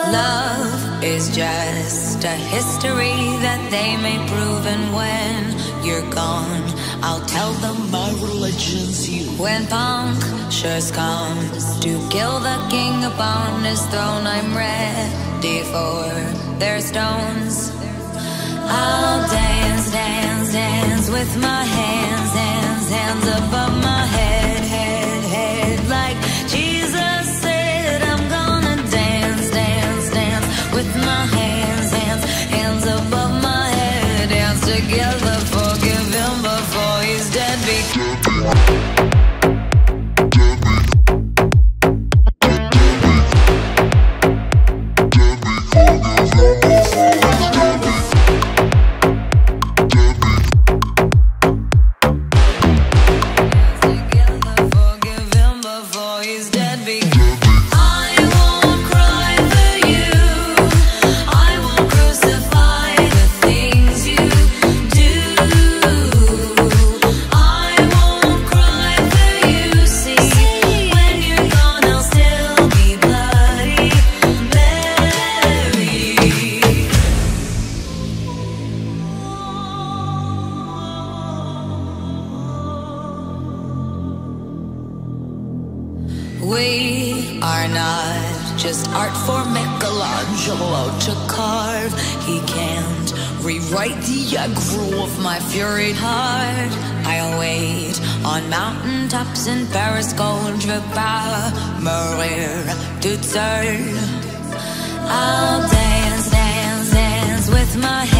Love is just a history that they may prove, and when you're gone, I'll tell them my religion's you. When punctures comes to kill the king upon his throne, I'm ready for their stones. I'll dance, dance, dance with my hands, hands, hands above my head, head, head. Like Jesus said, I'm gonna dance, dance, dance with my hands, hands, hands above my head. Dance together, forgive him before he's dead. We are not just art for Michelangelo to carve. He can't rewrite the aggro of my furied heart. I'll wait on mountaintops in Paris, contre pas mourir toute seule. I'll dance, dance, dance with my